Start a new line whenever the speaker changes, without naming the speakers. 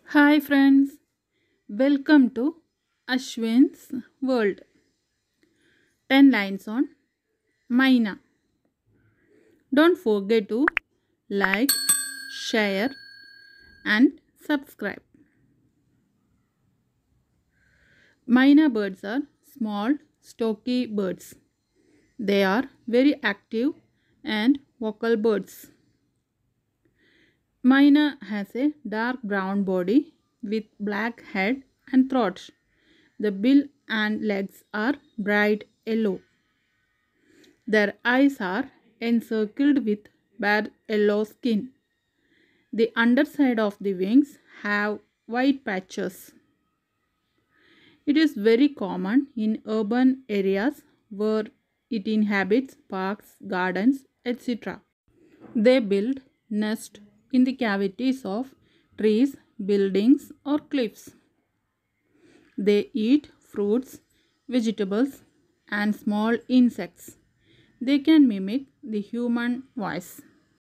Hi friends, welcome to Ashwin's World. 10 lines on Maina. Don't forget to like, share and subscribe. Maina birds are small, stocky birds. They are very active and vocal birds. Maina has a dark brown body with black head and throat. The bill and legs are bright yellow. Their eyes are encircled with bare yellow skin. The underside of the wings have white patches. It is very common in urban areas where it inhabits parks, gardens, etc. They build nests in the cavities of trees, buildings or cliffs. They eat fruits, vegetables and small insects. They can mimic the human voice.